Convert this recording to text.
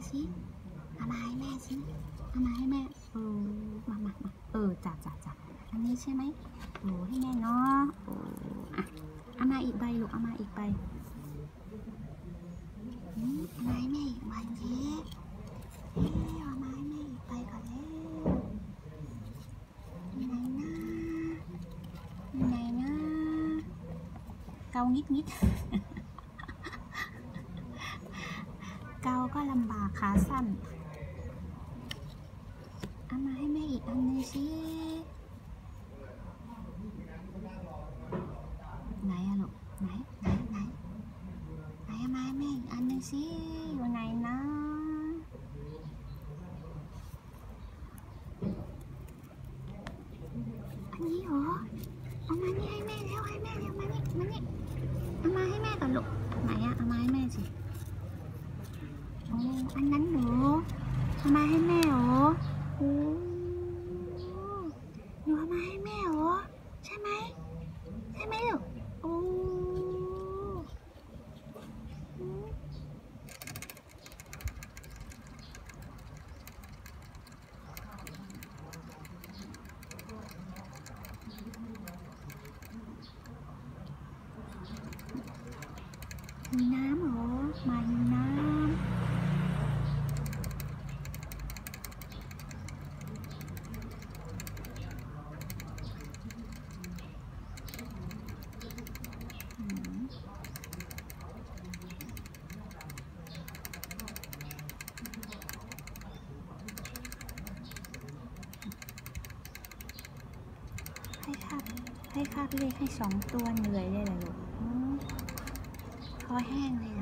สิเอามาให้แม่สิเอามาให้แม่มาจ้ะอันนี้ใช่ไหมให้แม่เนาะเอามาอีกใบลูกเอามาอีกใบเอามาให้แม่อีกใบสิเอามาให้แม่อีกใบก่อนเลยไหนนะเกานิดเกาก็ลำบากขาสั้นเอามาให้แม่อีกอันนึงสิไหนอะลูกไหนเอามาให้แม่อีกอันนึงสิอยู่ไหนนะอันนี้เหรอเอามานี่ให้แม่แล้วให้แม่แล้วมานี่เอามาให้แม่ก่อนลูกไหนอะเอามาให้แม่สิอันนั้นเหรอเอามาให้แม่เหรอหนูเอามาให้แม่เหรอใช่ไหมลูกมีน้ำเหรอมาหิวน้ำให้คาบเลขให้2 ตัวเหนื่อยเลยเหรอลูกคอแห้งเลย